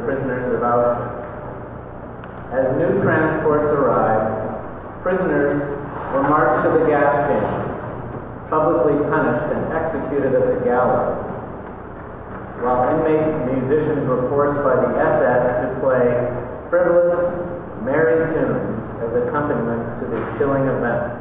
prisoners of Auschwitz. As new transports arrived, prisoners were marched to the gas chambers, publicly punished and executed at the gallows, while inmate musicians were forced by the SS to play frivolous, merry tunes as accompaniment to the chilling events.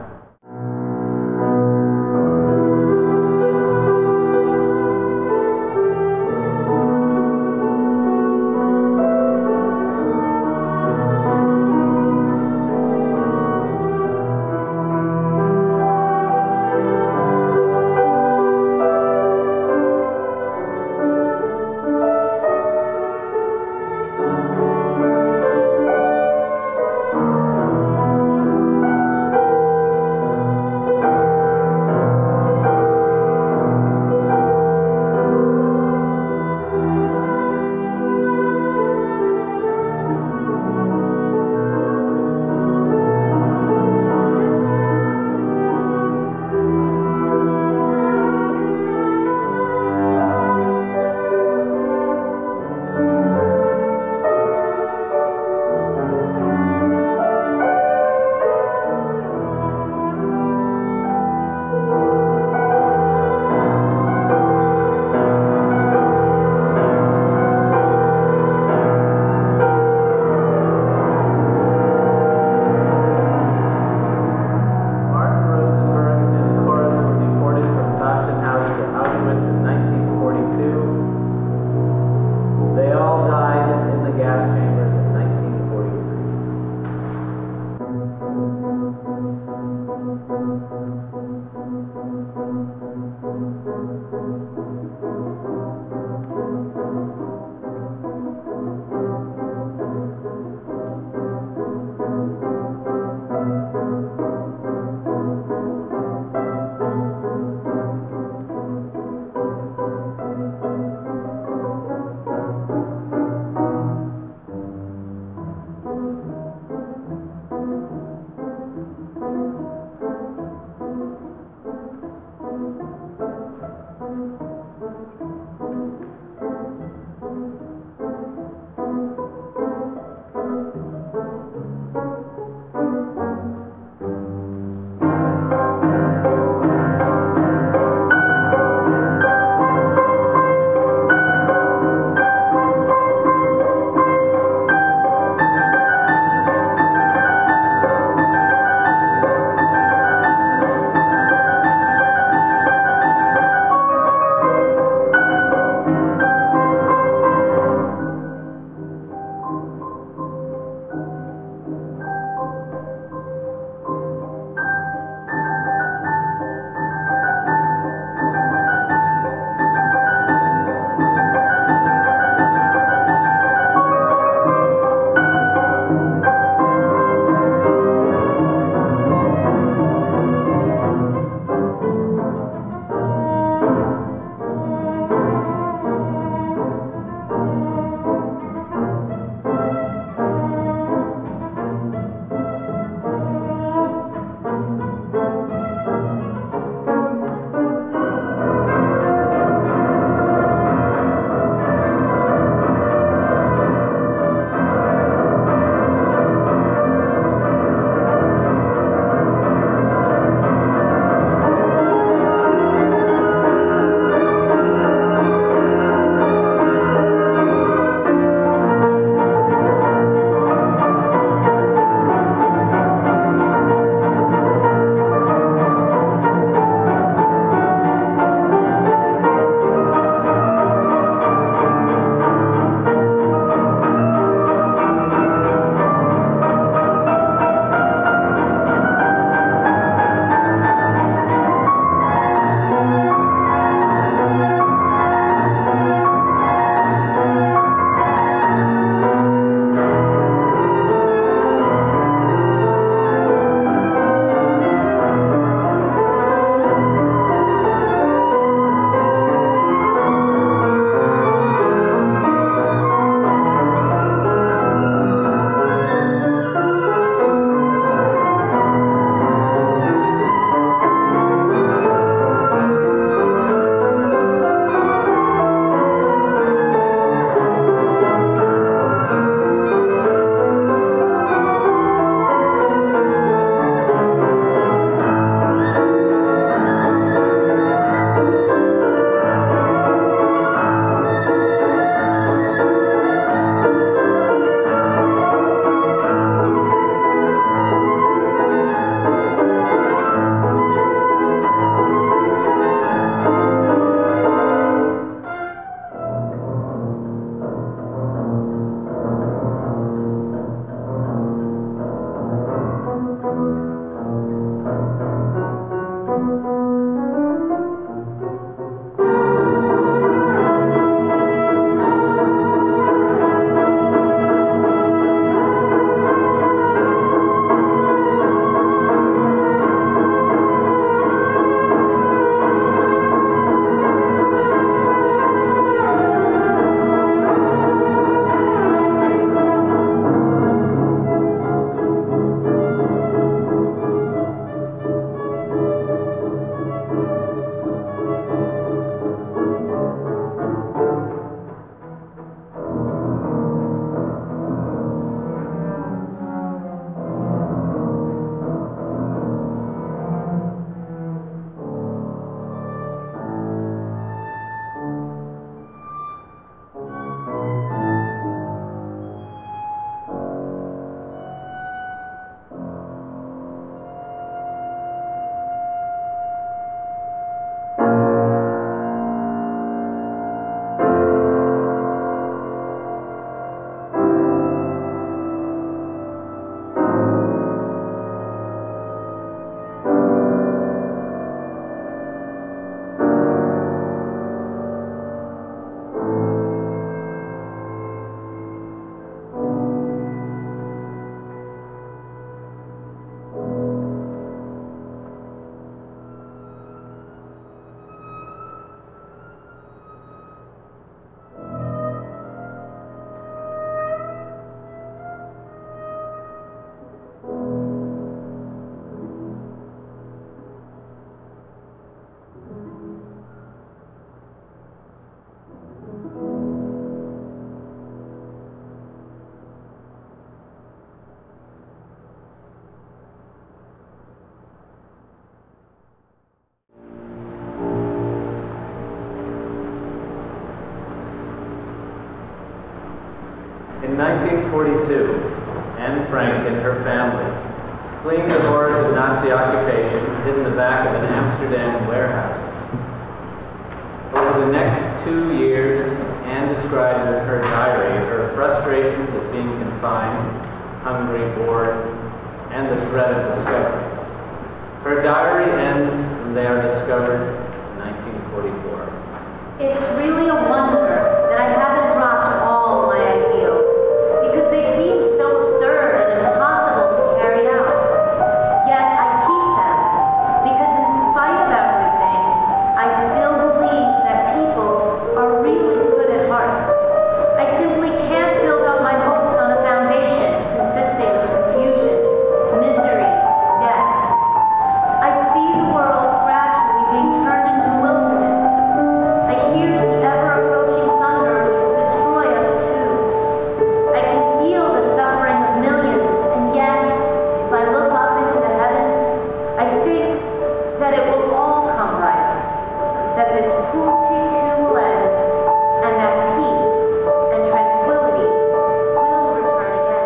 In 1942, Anne Frank and her family, fleeing the horrors of Nazi occupation, hid in the back of an Amsterdam warehouse. Over the next 2 years, Anne describes in her diary her frustrations at being confined, hungry, bored, and the threat of discovery. Her diary ends when they are discovered in 1944. It's really a wonder that I haven't dropped all my ideals, because they seem so absurd and impossible to carry out. Yet I keep them, because in spite of everything, I still believe that people are really good at heart. I simply can't build up my hopes on a foundation consisting of confusion, misery, death. I see the world gradually being turned into wilderness. I hear the ever-approaching thunder which will destroy us too. I can feel the suffering of millions, and yet, if I look up into the heavens, I think that it will all come right, that this cruelty too will end, and that peace and tranquility will return again.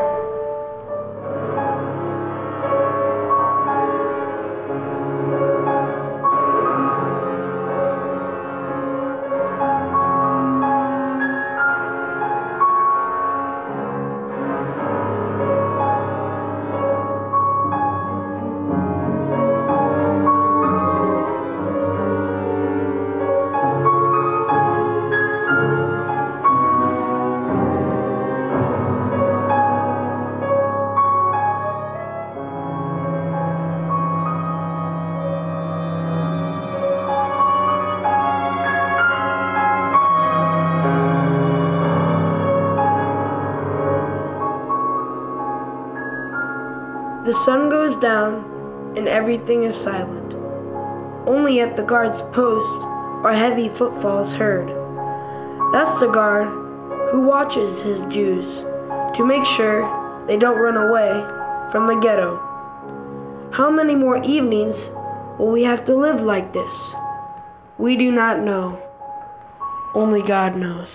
The sun goes down and everything is silent. Only at the guard's post are heavy footfalls heard. That's the guard who watches his Jews to make sure they don't run away from the ghetto. How many more evenings will we have to live like this? We do not know. Only God knows.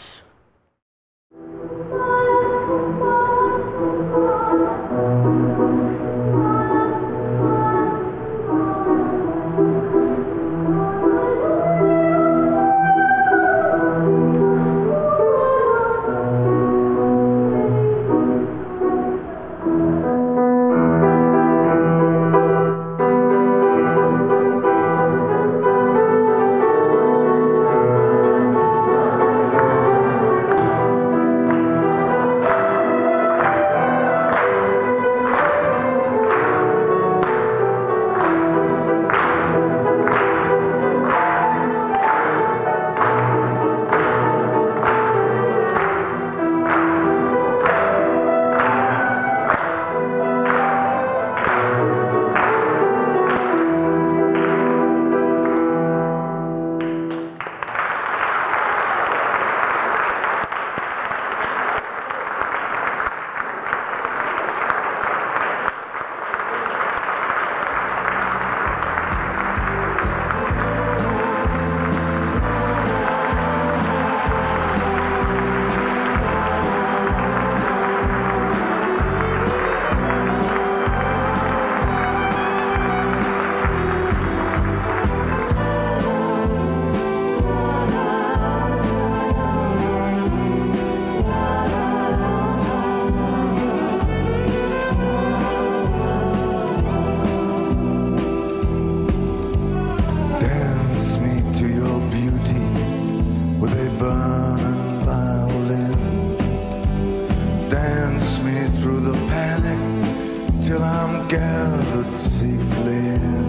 gathered safely in.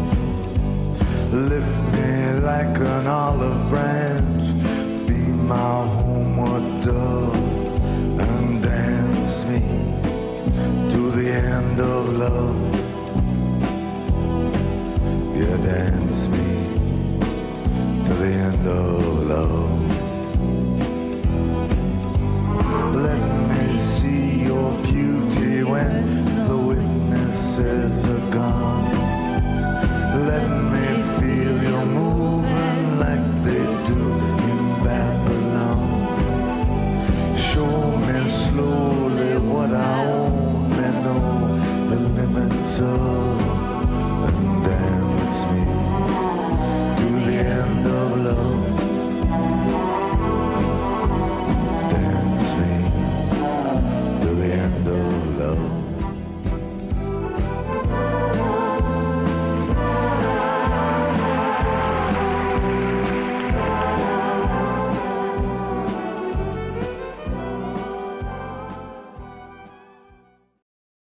Lift me like an olive branch, be my homeward dove.